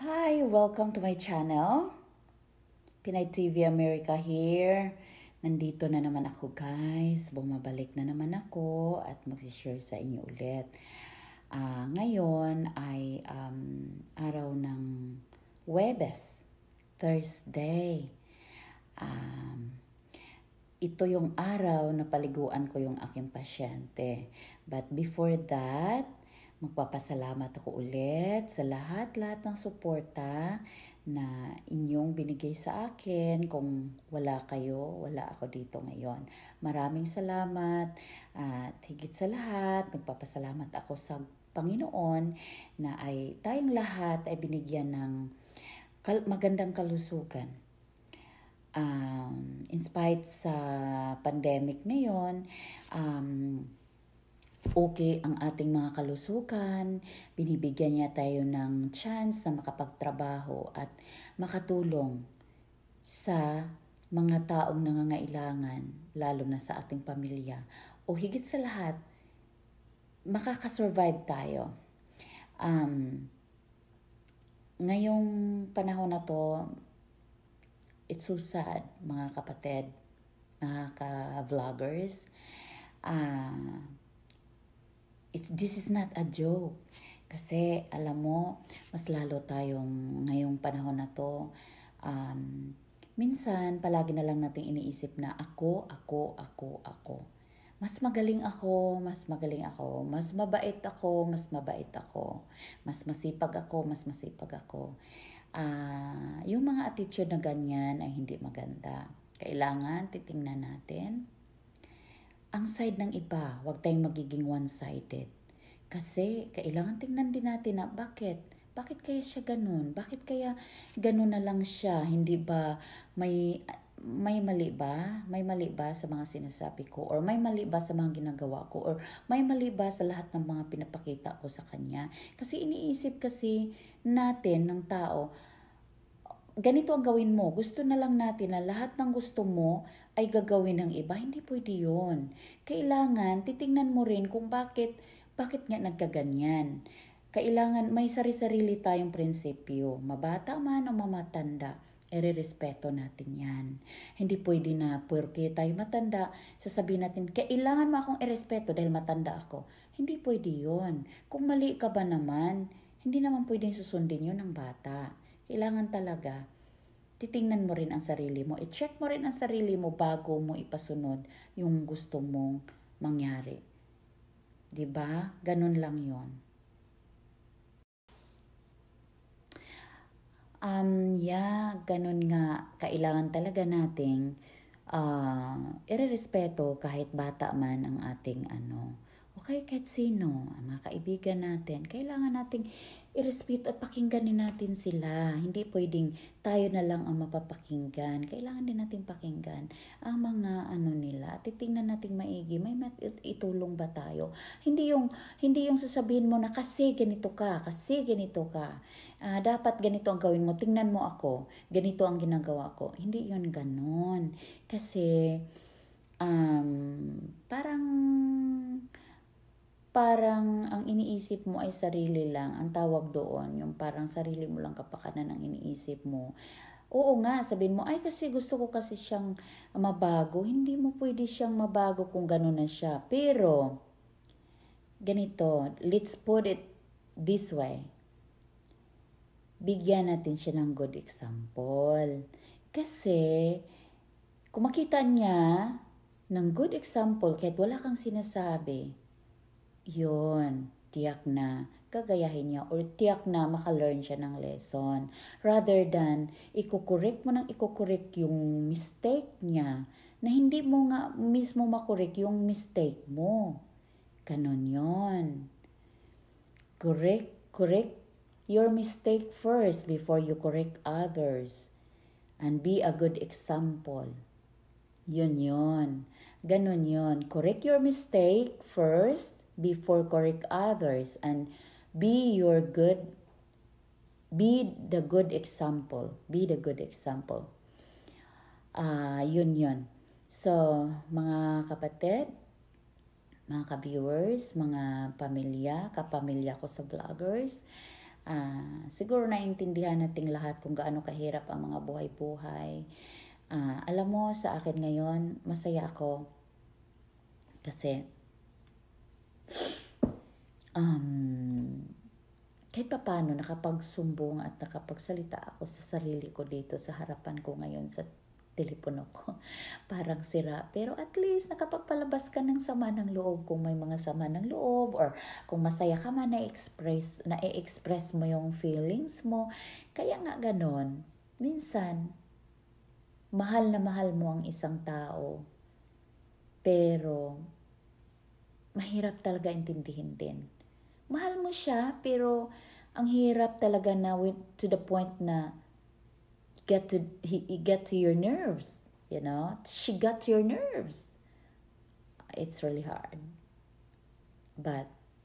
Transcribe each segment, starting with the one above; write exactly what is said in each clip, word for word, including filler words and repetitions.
Hi, welcome to my channel. Pinay T V America here. Nandito na naman ako guys. Bumabalik na naman ako at mag-share sa inyo ulit. Uh, ngayon ay um, araw ng Huwebes, Thursday. Um, ito yung araw na paliguan ko yung aking pasyente. But before that, magpapasalamat ako ulit sa lahat-lahat ng suporta na inyong binigay sa akin. Kung wala kayo, wala ako dito ngayon. Maraming salamat at higit sa lahat, magpapasalamat ako sa Panginoon na ay tayong lahat ay binigyan ng kal- magandang kalusugan. Um, in spite sa pandemic ngayon, um, okay ang ating mga kalusugan, binibigyan niya tayo ng chance na makapagtrabaho at makatulong sa mga taong nangangailangan, lalo na sa ating pamilya. O higit sa lahat, makakasurvive tayo. Um, ngayong panahon na to, it's so sad, mga kapatid, mga ka-vloggers. Ah... Uh, It's, this is not a joke. Kasi alam mo, mas lalo tayong ngayong panahon na to, um, minsan palagi na lang natin iniisip na ako, ako, ako, ako. Mas magaling ako, mas magaling ako. Mas mabait ako, mas mabait ako. Mas masipag ako, mas masipag ako. Uh, yung mga attitude na ganyan ay hindi maganda. Kailangan titingnan natin ang side ng iba, huwag tayong magiging one-sided. Kasi kailangan tingnan din natin na bakit? Bakit kaya siya ganun? Bakit kaya ganun na lang siya? Hindi ba may may mali ba? May mali ba sa mga sinasabi ko? Or may mali ba sa mga ginagawa ko? Or may mali ba sa lahat ng mga pinapakita ko sa kanya? Kasi iniisip kasi natin ng tao, ganito ang gawin mo. Gusto na lang natin na lahat ng gusto mo ay gagawin ng iba. Hindi pwede yun. Kailangan, titingnan mo rin kung bakit, bakit nga nagkaganyan. Kailangan, may sari-sarili tayong prinsipyo. Mabata man o mamatanda, ere-respeto natin yan. Hindi pwede na, porque tayo matanda, sasabihin natin, kailangan mo akong erespeto dahil matanda ako. Hindi pwede yun. Kung mali ka ba naman, hindi naman pwedeng susundin yun ng bata. Kailangan talaga, titingnan mo rin ang sarili mo. I-check mo rin ang sarili mo bago mo ipasunod yung gusto mong mangyari. Diba? Ganun lang yon. Um, yeah, ganun nga. Kailangan talaga nating uh, irerespeto kahit bata man ang ating ano. Okay, kahit sino, ang mga kaibigan natin, kailangan nating i-respeto at pakingganin natin sila. Hindi pwedeng tayo na lang ang mapapakinggan. Kailangan din natin pakinggan ang mga ano nila. Titingnan natin maigi, may itulong ba tayo? Hindi yung hindi yung sasabihin mo na kasi ganito ka, kasi ganito ka. Uh, dapat ganito ang gawin mo. Tingnan mo ako. Ganito ang ginagawa ko. Hindi yun ganon. Kasi um, parang parang ang iniisip mo ay sarili lang. Ang tawag doon, yung parang sarili mo lang kapakanan ang iniisip mo. Oo nga, sabihin mo, ay kasi gusto ko kasi siyang mabago. Hindi mo pwede siyang mabago kung gano'n na siya. Pero, ganito, let's put it this way. Bigyan natin siya ng good example. Kasi, kung makita niya ng good example, kahit wala kang sinasabi, yun, tiyak na gagayahin niya or tiyak na makalearn siya ng lesson. Rather than ikukorek mo nang ikukorek yung mistake niya na hindi mo nga mismo makorek yung mistake mo. Ganon yun. Correct, correct your mistake first before you correct others. And be a good example. Yun yun. Ganon yun. Correct your mistake first before correct others, and be your good be the good example be the good example ah uh, yun yun. So mga kapatid, mga ka-viewers, mga pamilya, kapamilya ko sa vloggers, Uh, siguro naiintindihan nating lahat kung gaano kahirap ang mga buhay-buhay. Uh, alam mo, sa akin ngayon, masaya ako. Kasi, um, kahit pa paano, nakapagsumbong at nakapagsalita ako sa sarili ko dito sa harapan ko ngayon sa telepono ko. Parang sira. Pero at least nakapagpalabas ka ng sama ng loob kung may mga sama ng loob or kung masaya ka man na-express, na-express mo yung feelings mo. Kaya nga ganon. Minsan, mahal na mahal mo ang isang tao. Pero, mahirap talaga intindihin din. Mahal mo siya, pero ang hirap talaga na with, to the point na get to he, he get to your nerves, you know. She got to your nerves. It's really hard. But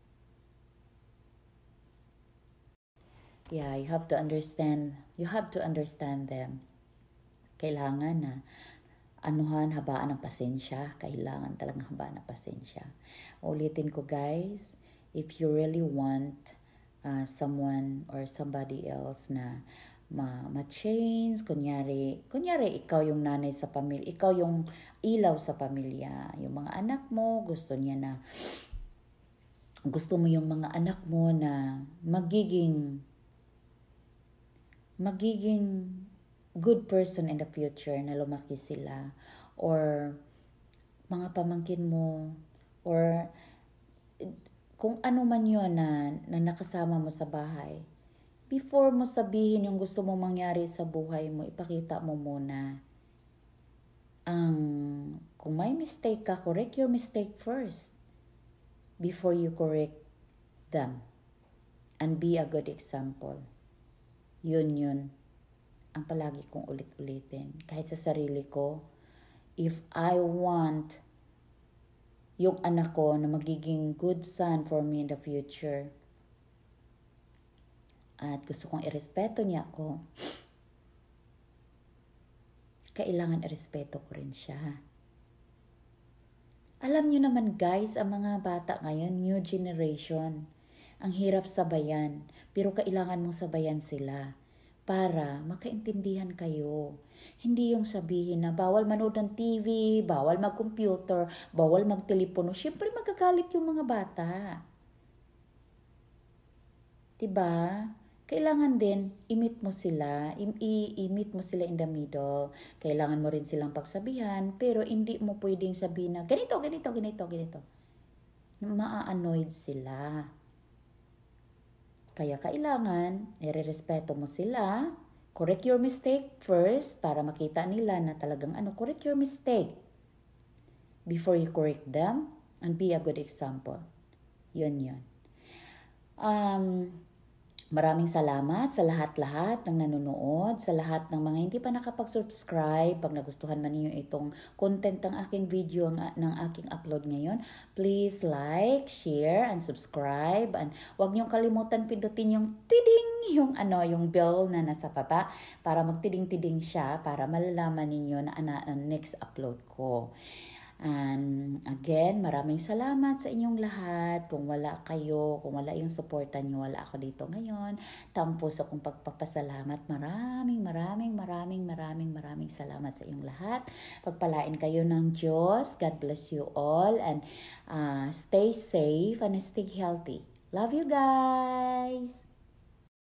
yeah, you have to understand, you have to understand them. Kailangan na anuhan, habaan ng pasensya. Kailangan talagang habaan ng pasensya. Ulitin ko guys, if you really want uh, someone or somebody else na ma ma-change, kunyari, kunyari ikaw yung nanay sa pamilya, ikaw yung ilaw sa pamilya, yung mga anak mo, gusto niya na, gusto mo yung mga anak mo na magiging, magiging good person in the future, na lumaki sila, or mga pamangkin mo, or kung ano man yun na, na nakasama mo sa bahay, before mo sabihin yung gusto mong mangyari sa buhay mo, ipakita mo muna. Ang, kung may mistake ka, correct your mistake first before you correct them. And be a good example. Yun yun. Ang palagi kong ulit-ulitin. Kahit sa sarili ko, if I want yung anak ko na magiging good son for me in the future, at gusto kong irespeto niya ako, kailangan irespeto ko rin siya. Alam niyo naman guys, ang mga bata ngayon, new generation, ang hirap sabayan, pero kailangan mong sabayan sila para makaintindihan kayo. Hindi yung sabihin na bawal manood ng T V, bawal mag-computer, bawal mag-telepono. Siyempre magagalit yung mga bata. Diba? Kailangan din, i-meet mo sila, i-meet mo sila in the middle. Kailangan mo rin silang pagsabihan, pero hindi mo pwedeng sabihin na, ganito, ganito, ganito, ganito. Maa-annoyed sila. Kaya kailangan, i-respeto mo sila, correct your mistake first, para makita nila na talagang ano, correct your mistake before you correct them, and be a good example. Yun yun. Um... Maraming salamat sa lahat-lahat ng nanonood, sa lahat ng mga hindi pa nakapag-subscribe. Pag nagustuhan man niyo itong content ng aking video, ng aking upload ngayon, please like, share, and subscribe. And huwag niyo kalimutan pindutin yung tiding, yung ano, yung bell na nasa baba, para magtiding-tiding siya, para malalaman ninyo na ang next upload ko. And again, maraming salamat sa inyong lahat. Kung wala kayo, kung wala yung suporta niyo, wala ako dito ngayon. Tampos akong pagpapasalamat. Maraming, maraming, maraming, maraming, maraming salamat sa inyong lahat. Pagpalain kayo ng Diyos. God bless you all. And uh, stay safe and stay healthy. Love you guys!